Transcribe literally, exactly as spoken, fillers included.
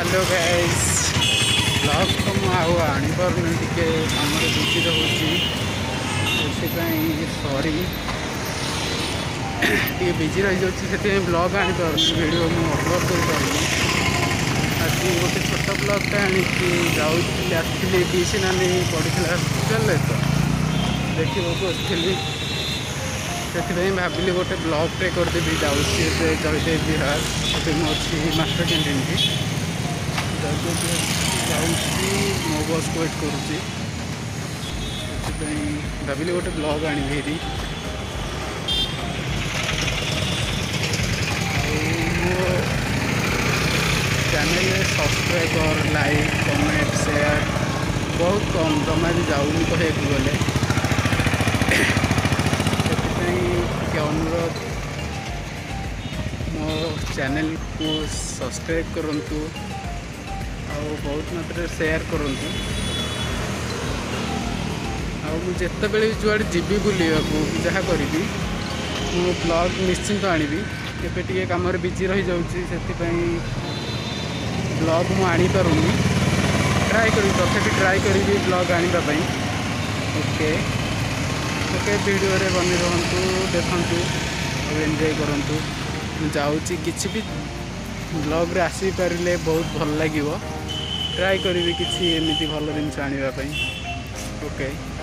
Hello guys blog तो मुझे आनी पार्नी टे कम बिजी रोचे सॉरी टे बिजी रही जाऊँगी ब्लॉग आनी पार्टी वीडियो मुझे अपलोड कर पार्टी आज गोटे छोट ब्लॉगटा आनी जाऊँगी आसली पीसी नानी पड़ा हस्पिटाल तो देखा आसली से भाविली गोटे ब्लॉगटे करदेवी जाऊँगी जयदेव बिहार अभी मुझे मास्टरकेंटीन की जाऊँगी मो बस को वेट करुँची भाविली गोटे ब्लॉग आनी हेरी मो channel subscriber like comment share बहुत कम जमा भी जाऊनी कहू गले अनुरोध मो चैनल को सब्सक्राइब करंतु और बहुत मात्रा शेयर करंतु और मुझे जिते बड़े जुआड़े जीवी बुलवा जहाँ करी मो ब्लॉग निश्चिंत आनी केवे टे कम बिजी रही जाऊँगी से ब्लॉग मु आनी पारुनी ट्राए करी तथापि ट्राए करी ब्लॉग आने ओके ओके वीडियो रे बनी रहंतु देखंतु और एंजॉय करंतु जाऊँगी किसी भी ब्लॉग रे आसी पारिले बहुत भल लागिवो ट्राए करी किसी एमती भल जिनस आनिबा पई ओके।